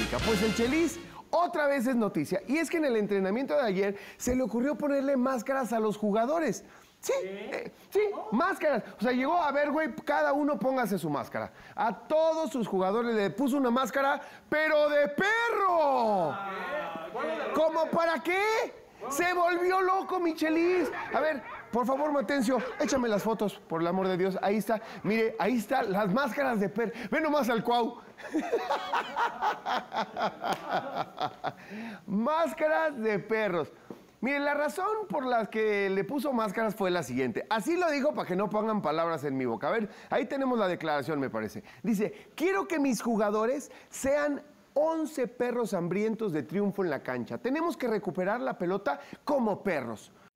América. Pues el Chelis otra vez es noticia. Y es que en el entrenamiento de ayer se le ocurrió ponerle máscaras a los jugadores. Sí, sí, máscaras. O sea, llegó a ver, güey, cada uno póngase su máscara. A todos sus jugadores le puso una máscara, pero de perro. ¿Cómo para qué? Se volvió loco, Michelis. A ver, por favor, Matencio, échame las fotos, por el amor de Dios. Ahí está, mire, ahí están las máscaras de perro. Ve nomás al Cuau. Máscaras de perros. Miren, la razón por la que le puso máscaras fue la siguiente. Así lo dijo para que no pongan palabras en mi boca. A ver, ahí tenemos la declaración, me parece. Dice, quiero que mis jugadores sean 11 perros hambrientos de triunfo en la cancha. Tenemos que recuperar la pelota como perros.